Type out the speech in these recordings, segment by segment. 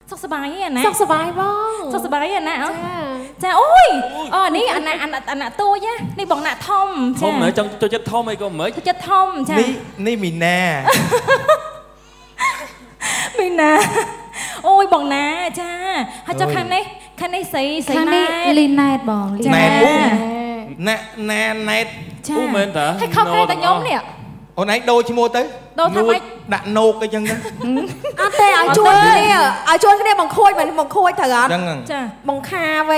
សុខសប្បាយណាសុខសប្បាយបងសុខសប្បាយណាចាអូយនេះអាណាតូចនេះបងណាធំធំមើលចង់ចូលចិត្តធំអីក៏មិនចូលចិត្តធំចានេះមីណាមីណាអូយបងណាចាហើយចុះខាងនេះស្រីណែលីណែតបងណែតណែតអូមែនតាហើយខំតែខ្ញុំនេះអូនឯងដូរឈ្មោះទៅដូរថាម៉េចដាក់ណូកអីចឹងទៅអត់ទេឲ្យជួយគ្នាបង្ខូចបង្ខូចត្រូវអត់ចាបង្ខាវិញ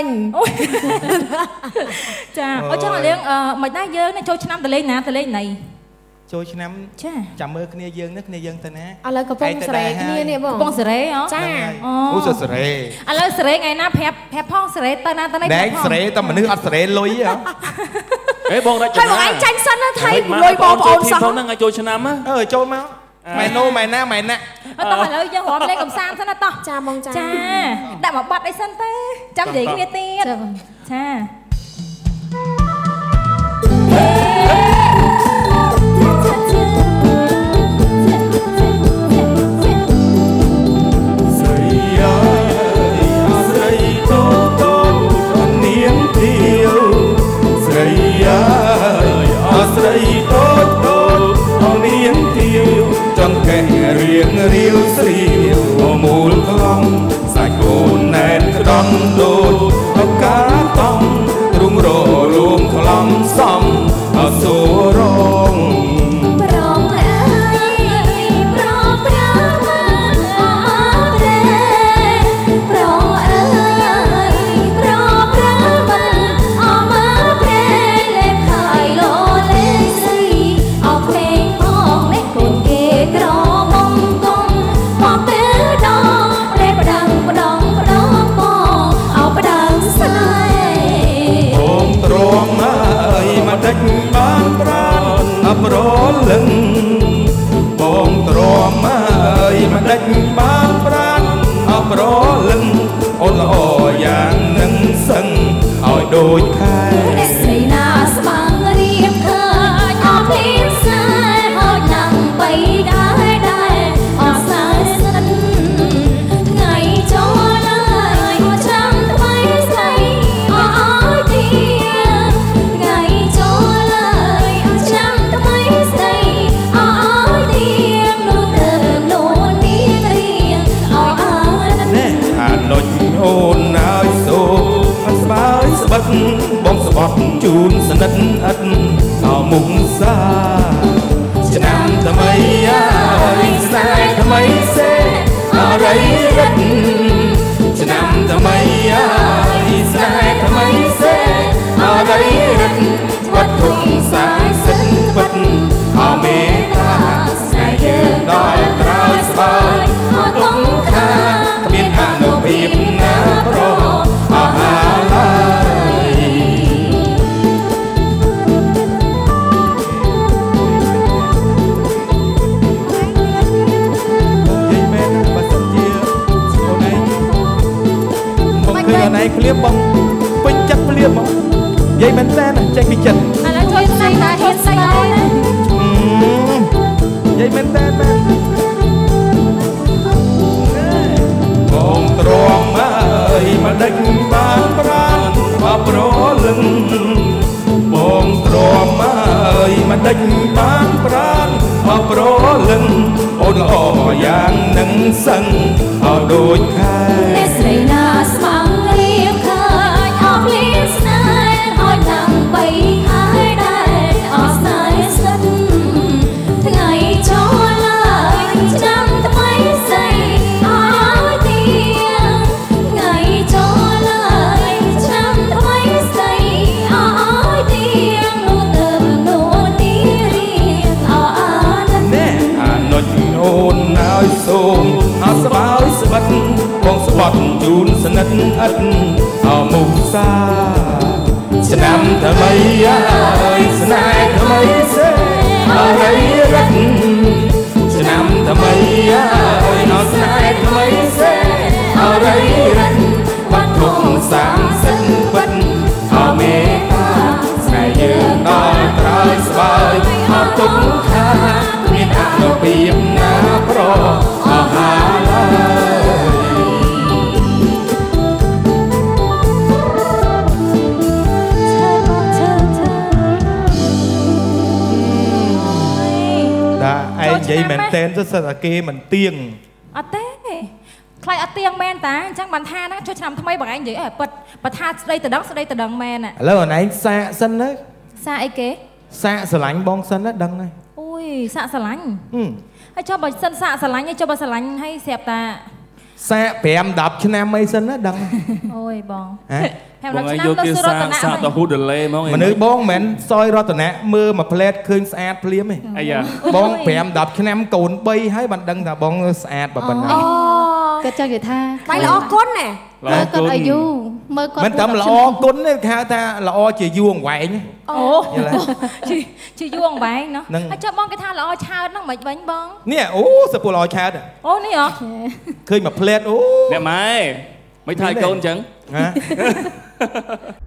ចាអូចឹងលៀងមិនដែរយើងចូលឆ្នាំតលេងណាតលេងណៃចូលឆ្នាំចាចាំមើលគ្នាយើងនេះគ្នាយើងទៅណាឥឡូវកំពុងសេរីគ្នានេះបងកំពុងសេរីចាអូសេរីឥឡូវសេរីថ្ងៃណាប្រាប់ផងសេរីទៅណាទៅណីដែរសេរីតែមនុស្សអត់សេរីលុយហ៎អេបងរាជហើយបងឯងចាញ់សិនណាថៃលុយបងប្អូនសោះហ្នឹងឲ្យចូលឆ្នាំចូលមកម៉ែណូម៉ែណាម៉ែណាតោះឥឡូវយើងរំលែកកំសាន្តសិនណាតោះចាបងចាដាក់មកបាត់អីសិនទេចាំនិយាយគ្នាទៀតចារៀវស្រីមូលខ្លងសាច់កូនណែនក្ដំដូចអកាតំទ្រុងរលួងខ្លំសំអសូរងប្រងអើយប្រងប្រាមិនអរេប្រងអើយប្រងប្រាមិនអមប្រេលេខហើយលោលេស្រីអបពេងផងនេះកូនគេក្រដេចបានប្រានអបរលឹងបងទ្រាំអើយមិនដេចបានប្រានអបរលឹងអូនល្អយ៉ាងនឹងសឹងឲ្យដូចខែអ្នកស្រីណាស្បាំងរៀបឃើញអស់ពីស្នេហ៍ហូចណាំបីដែរអស់ស្នេហ៍សិនថ្ងៃចូលហើយចាំថ្មីស្រីអស់ទីថ្ងៃចូលហើយចាំថ្មីស្រីអស់ទីនោះទៅនោះនេះរៀងអស់ណែអានុចអូនហើយសូអត់ស្បើយស្បិតបងស្បត់ជូនសនិទ្ធឥតដល់មុខសាឆ្នាំថ្មីហើយស្នេហ៍ថ្មីសេអរិយរិទ្ធឆ្នាំថ្មីហើយស្នេហ៍ថ្មីសេអរិយរិទ្ធវត្តទុកសាយសិនពិតអមេតាស្នេហ៍យើងដល់ត្រើយស្បើយអត់ទុំខាគ្មានអនុភាពណាប្រអស់ហើយណៃឃ្លៀមបងពេញចិត្តឃ្លៀមបងនិយាយមែនតើចេញពីចិត្តឥឡូវជួយស្នៃតាហ៊ានស្នៃទេណានិយាយមែនតើបងទ្រាំអើយមិនដេចបានប្រានអបរលឹងបងទ្រាំអើយមិនដេចបានប្រានអបរលឹងអូនល្អយ៉ាងនឹងសឹងឲ្យដូចខែអ្នកស្រីណាស្មាំងរៀបឃើញអស់ពីស្នេហ៍ហូចណាំបីហើយដែរអស់ស្នេហ៍សិនថ្ងៃចូលហើយចាំថ្មីស្រីអស់ទីថ្ងៃចូលហើយចាំថ្មីស្រីអស់ទីនោះទៅនោះនេះរៀងអស់ណែអានុចអូនហើយសូមអត់ស្បើយស្បិតបងស្បត់ជូនសនិទ្ធឥតអមុខសាឆ្នាំថ្មីហើយស្នេហ៍ថ្មីសេអរិយរិទ្ធឆ្នាំថ្មីហើយនៅស្នេហ៍ថ្មីសេអរិយរិទ្ធបាត់ទុកសាងសិនពិតអមេតាស្នេហ៍យើងដល់ត្រើយស្បើយអត់ទុកខាមានអនុភាពណាប្រអស់ហើយមែនតែនទៅសិតតែគេមិនទៀងអត់ទេខ្លាចអត់ទៀងមែនតាអញ្ចឹងបានថាហ្នឹងជួយឆ្នាំថ្មីបងឯងនិយាយប៉ិតបើថាស្ដីតដឹងមែនឥឡូវអណែងសាកសិនទៅសាអីគេសាកស្រឡាញ់បងសិនទៅដឹងហើយអូយសាក់ស្រឡាញ់ហើយចុះបើសិនសាក់ស្រឡាញ់ហើយចុះបើស្រឡាញ់ហើយស្រាប់តាសាក5 10ឆ្នាំអីសិនណាដឹងអូយបងបងឯងយកគេសាទៅហ៊ូដេឡេហ្មងមនុស្សបងមិនមែនសយរតនៈមើលមួយផ្លែតឃើញស្អាតភ្លាមទេអាយ៉ាបង5 10ឆ្នាំកូន3ហើយបានដឹងថាបងស្អាតបើប៉ុណ្ណាគាត់ចង់និយាយថាដៃល្អគុណណែមើលគាត់អាយុមើលគាត់មិនតែល្អគុណទេគេហៅថាល្អជាយូរអង្វែងអូជាយូរអង្វែងណោះហើយចុះបងគេថាល្អឆើតហ្នឹងមិនវិញបងនេះអូសុពលល្អឆើតអូនេះហ៎ឃើញមួយផ្លែតអូអ្នកម៉ែមិនថាឲ្យកូនអញ្ចឹងហ៎